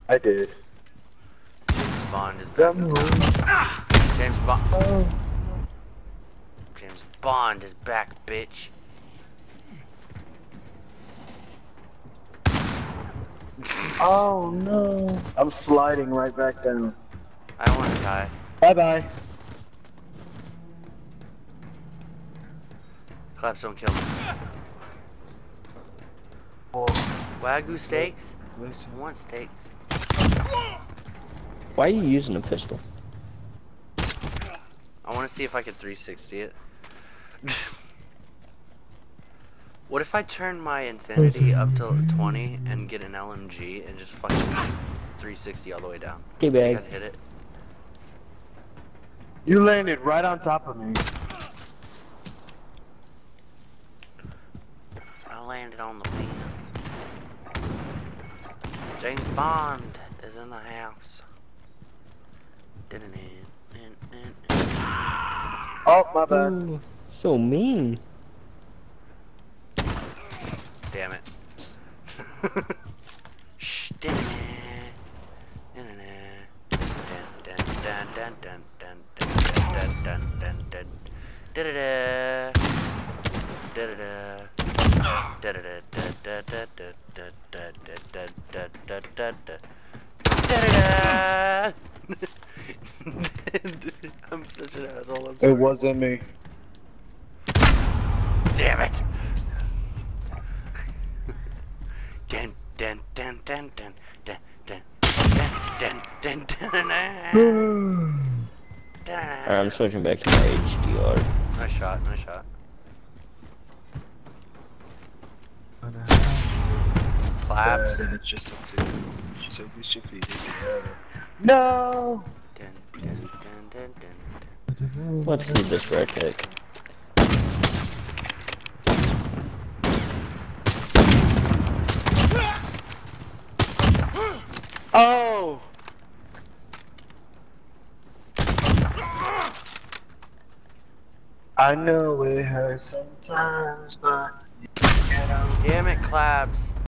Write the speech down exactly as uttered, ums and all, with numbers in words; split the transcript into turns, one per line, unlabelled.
I did.
James Bond is back in town. James Bond.
Oh.
James Bond is back, bitch.
Oh no. I'm sliding right back down.
I don't want to die.
Bye bye.
Claps, don't kill me.
Oh.
Wagyu steaks? I want steaks.
Why are you using a pistol?
I want to see if I can three sixty it. What if I turn my insanity up to twenty and get an L M G and just fucking three sixty all the way down?
Hey,
Think
bag.
I'd hit it?
You landed right on top of me.
I landed on the penis. James Bond is in the house. Didn't it?
Oh, my bad.
Ooh, so mean.
Damn it. Shh, didn't it? Didn't it? Dun dun dun dun dun dun dun dun dun dun. Da-da-da. Da-da-da. Da-da-da. Da-da-da. Da-da-da. Da-da-da. Da-da-da. I'm such an asshole. I'm sorry.
It wasn't me.
Damn it! Dun dun dun dun dun dun dun dun dun dun dun.
Alright, I'm switching back to my H D R.
Nice shot, nice shot. Claps.
Uh, it's just up to you. She said you should be together. No!
Dun dun dun dun dun.
Let's keep this for a tick.
Oh! I know it hurts sometimes, but you know.
Damn it, Claps.